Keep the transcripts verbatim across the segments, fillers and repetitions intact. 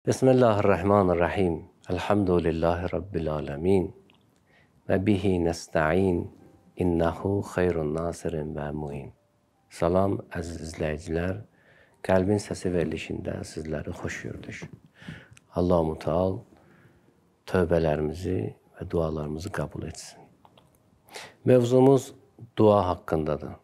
Bismillahirrahmanirrahim. Elhamdülillahi Rabbil alemin. Ve bihi nesta'in. İnnehu hayrun nasirin ve mu'in. Salam əziz izləyicilər. Qəlbin səsi verilişində sizləri xoş gördük. Allah-u Teala tövbələrimizi və dualarımızı qəbul etsin. Mövzumuz dua haqqındadır.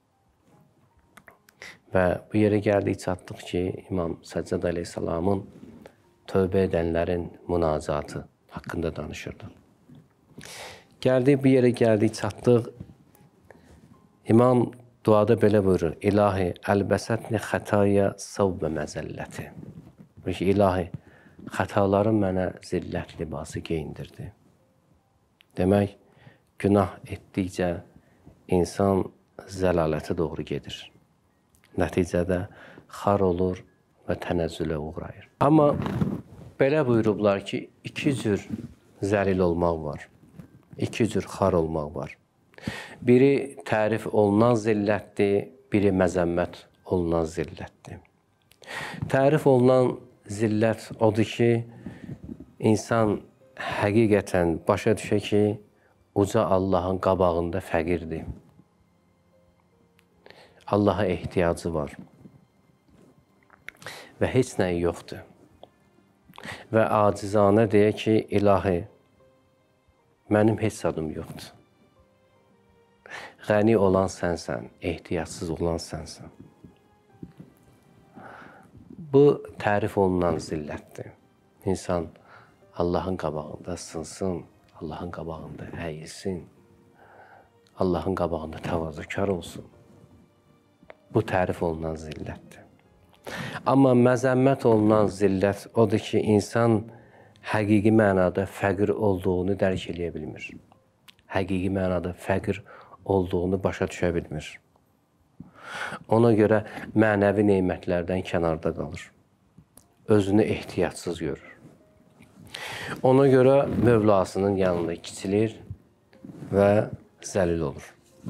Və bu yerə gəldik, çatdıq ki, İmam Səccad əleyhissalamın tövbə edənlərin münacatı haqqında danışırdı. Gəldik, bu yerə gəldik, çatdıq. İmam duada belə buyurur: İlahi, əlbəsətni xətaya savbə məzəlləti. Buyur ki, İlahi, xətalarım mənə zillət libası geyindirdi. Demək, günah etdikcə insan zəlalətə doğru gedir. Nəticədə xar olur və tənəzzülə uğrayır. Amma belə buyurublar ki, iki cür zəlil olmaq var, iki cür xar olmaq var. Biri tərif olunan zillətdir, biri məzəmmət olunan zillətdir. Tərif olunan zillət odur ki, insan həqiqətən başa düşə ki, uca Allahın qabağında fəqirdir. Allaha ehtiyacı var və heç nəyi yoxdur. Və acizanə deyə ki, İlahi, mənim heç adım yoxdur. Ғəni olan sənsən, ehtiyacsız olan sənsən. Bu, tərif olunan zillətdir. İnsan Allahın qabağında sınsın, Allahın qabağında əyilsin, Allahın qabağında təvazökar olsun. Bu, tərif olunan zillətdir. Amma məzəmmət olunan zillət odur ki, insan həqiqi mənada fəqir olduğunu dərk eləyə bilmir. Həqiqi mənada fəqir olduğunu başa düşə bilmir. Ona görə mənəvi neymətlərdən kənarda qalır. Özünü ehtiyatsız görür. Ona görə Mövlasının yanında kiçilir və zəlil olur.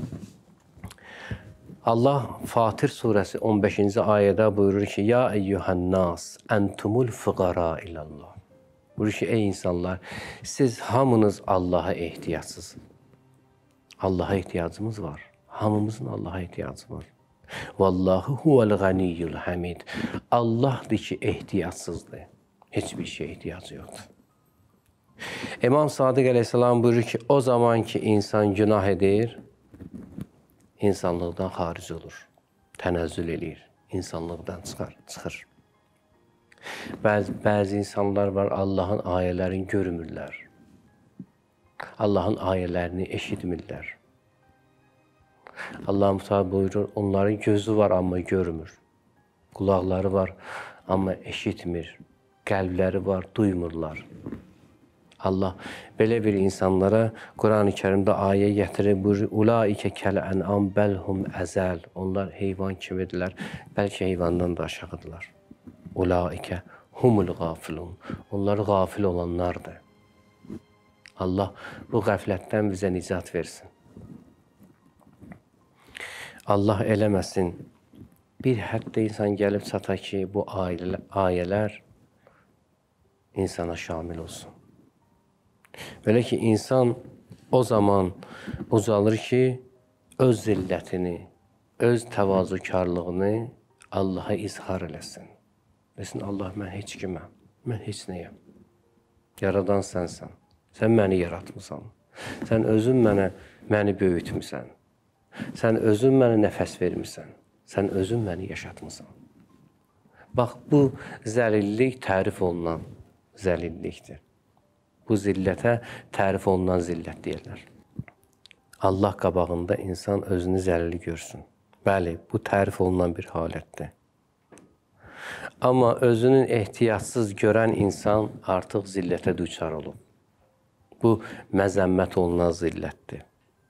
Allah Fatir surəsi on beşinci ayədə buyurur ki, Ya eyyuhənnas, əntumul füqara ilallah. Buyurur ki, ey insanlar, siz hamınız Allaha ehtiyacsınız. Allaha ehtiyacımız var. Hamımızın Allaha ihtiyacı var. Vallahu huvel ganiyyul hamid. Allahdır ki, ehtiyacsızdır. Hiçbir şey ihtiyacı yoxdur. İmam Sadiq əleyhissalam buyurur ki, o zaman ki, insan günah edir, insanlıqdan xaric olur, tənəzzül eləyir, insanlıqdan çıxar, çıxır. Bəzi, bəzi insanlar var, Allahın ayələrini görmürlər. Allahın ayələrini eşitmirlər. Allah-u Teala buyurur, onların gözü var, amma görmür. Qulaqları var, amma eşitmir. Qəlbləri var, duymurlar. Allah belə bir insanlara Quran-ı Kərimdə ayə gətirir, buyurur, Ulaikə kəl-ən'am bəlhum əzəl. Onlar heyvan kimidirlər, bəlkə heyvandan da aşağıdırlar. Ulaikə humul qafilun. Onlar qafil olanlardır. Allah bu qəflətdən bizə nicat versin. Allah eləməsin. Bir həddə insan gəlib çata ki, bu ayələr insana şamil olsun. Belə ki, insan o zaman ucalır ki, öz zillətini, öz təvazökarlığını Allaha izhar eləsin. Desin, Allah, mən heç kiməm, mən heç nəyəm. Yaradan sənsən, sən məni yaratmısan. Sən özün mənə, məni böyütmüsən. Sən özün mənə nəfəs vermirsən. Sən özün məni yaşatmısan. Bax, bu zəlillik tərif olunan zəlillikdir. Bu zillətə tərif olunan zillət deyirlər. Allah qabağında insan özünü zəlil görsün. Bəli, bu tərif olunan bir halətdir. Amma özünün ehtiyatsız görən insan artıq zillətə düçar olub. Bu, məzəmmət olunan zillətdir.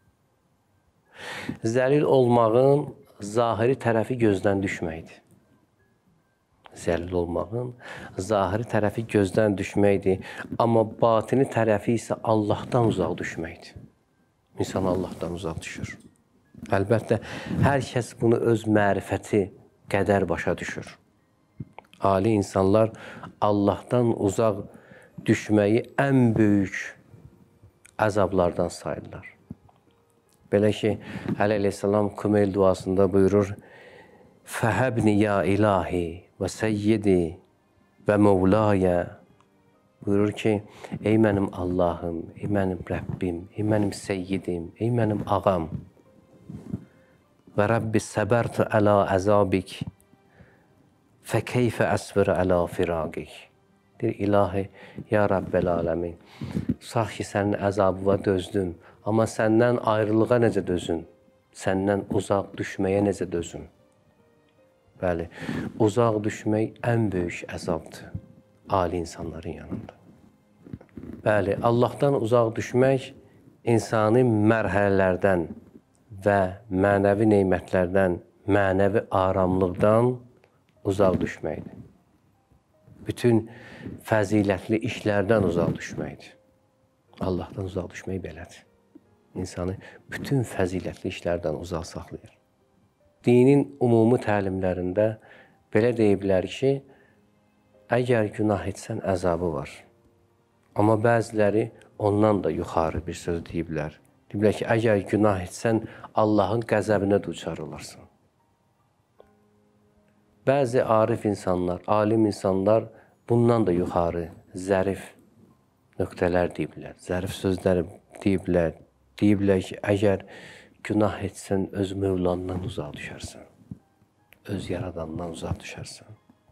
Zəlil olmağın zahiri tərəfi gözdən düşməkdir. Zəlil olmağın zahiri tərəfi gözdən düşməkdir, amma batini tərəfi isə Allahdan uzaq düşməkdir. İnsan Allahdan uzaq düşür. Əlbəttə, hər kəs bunu öz mərifəti qədər başa düşür. Ali insanlar Allah'tan uzaq düşməyi ən böyük əzablardan sayırlar. Belə ki, Əli əleyhissalam Kumeyl duasında buyurur, Fəhəbni ya ilahi və səyyidi və mevlaya. Buyurur ki, ey mənim Allahım, ey mənim Rəbbim, ey mənim seyyidim, ey mənim ağam. Və Rəbbi səbərtu əla əzabik, fə keyfə əsbir əla firaqik. Deyir, ilahi, ya Rəbbəl aləmin, sağ ki, sənin əzabıva dözdüm, amma səndən ayrılığa necə dözün, səndən uzaq düşməyə necə dözün. Bəli, uzaq düşmək ən böyük əzabdır ali insanların yanında. Bəli, Allahdan uzaq düşmək insani mərhələlərdən və mənəvi neymətlərdən, mənəvi aramlıqdan uzaq düşməkdir. Bütün fəzilətli işlərdən uzaq düşməkdir. Allahdan uzaq düşmək belədir. İnsanı bütün fəzilətli işlərdən uzaq saxlayır. Dinin ümumi təlimlərində belə deyiblər ki, əgər günah etsən əzabı var. Amma bəziləri ondan da yuxarı bir söz deyiblər. Deyiblər ki, əgər günah etsən Allahın qəzəbinə duçar olarsan. Bəzi arif insanlar, alim insanlar bundan da yuxarı zərif nöqtələr deyiblər, zərif sözlər deyiblər. Deyiblər ki, əgər günah etsən öz Mövlandan uzaq düşərsən, öz yaradandan uzaq düşərsən.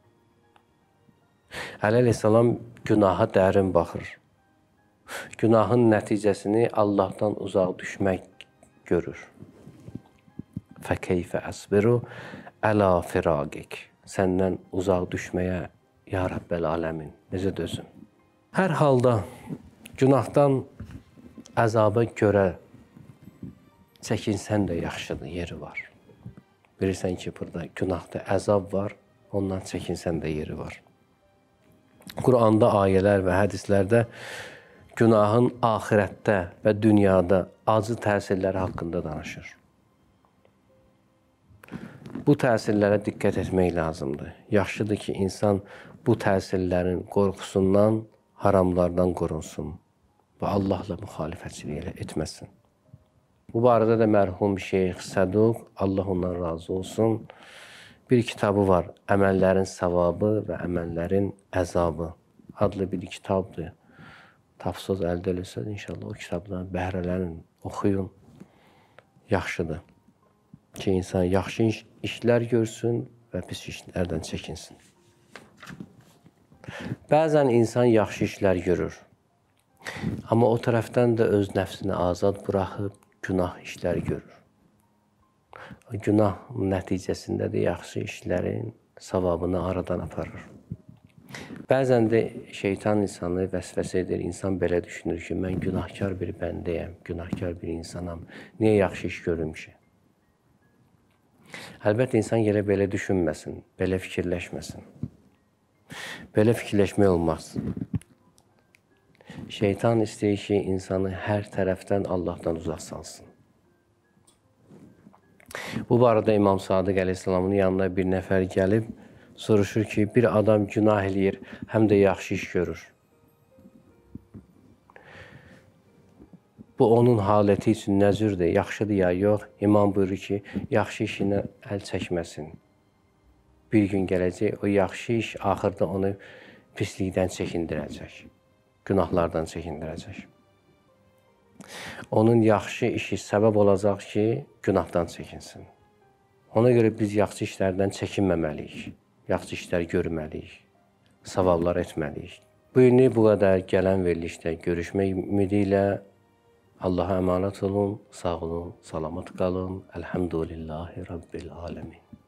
Əli əleyhissalam günaha dərin baxır. Günahın nəticəsini Allahdan uzaq düşmək görür. Fəkeyfə əsbiru əla firaqik. Səndən uzaq düşməyə, ya Rəbbəl aləmin, necə dözüm? Hər halda günahdan əzaba görə çəkinsən də yaxşıdır, yeri var. Bilirsən ki, burada günahda əzab var, ondan çəkinsən də yeri var. Quranda ayələr və hədislərdə günahın axirətdə və dünyada acı təsirləri haqqında danışır. Bu təsirlərə diqqət etmək lazımdır. Yaxşıdır ki, insan bu təsirlərin qorxusundan, haramlardan qorunsun və Allahla müxalifətçilik etməsin. Bu barədə də mərhum Şeyx Səduq, Allah ondan razı olsun, bir kitabı var, Əməllərin savabı və əməllərin əzabı adlı bir kitabdır. Tafsız əldə eləsəz, inşallah o kitabdan bəhrələnin, oxuyun, yaxşıdır ki, insan yaxşı işlər görsün və pis işlərdən çəkinsin. Bəzən insan yaxşı işlər görür, amma o tərəfdən də öz nəfsini azad buraxıb günah işlər görür. O günah nəticəsində də yaxşı işlərin savabını aradan aparır. Bəzən də şeytan insanı vəsvəsə edir, insan belə düşünür ki, mən günahkar bir bəndəyəm, günahkar bir insanam, niyə yaxşı iş görüm ki? Əlbəttə, insan gələ belə düşünməsin, belə fikirləşməsin. Belə fikirləşmək olmaz. Şeytan istəyir ki, insanı hər tərəfdən Allahdan uzaq salsın. Bu barədə İmam Sadiq əleyhissalamın yanına bir nəfər gəlib, soruşur ki, bir adam günah eləyir, həm də yaxşı iş görür. Bu, onun haləti üçün nəzürdür, yaxşıdır ya yox. İmam buyurur ki, yaxşı işinə əl çəkməsin. Bir gün gələcək, o yaxşı iş axırda onu pislikdən çəkindirəcək, günahlardan çəkindirəcək. Onun yaxşı işi səbəb olacaq ki, günahdan çəkinsin. Ona görə biz yaxşı işlərdən çəkinməməliyik, yaxşı işlər görməliyik, savablar etməliyik. Bu günü bu qədər gələn verilişdə görüşmək ümidi ilə Allaha əmanət olun, sağ olun, salamat qalın. Elhamdülillahi Rabbil aləmin.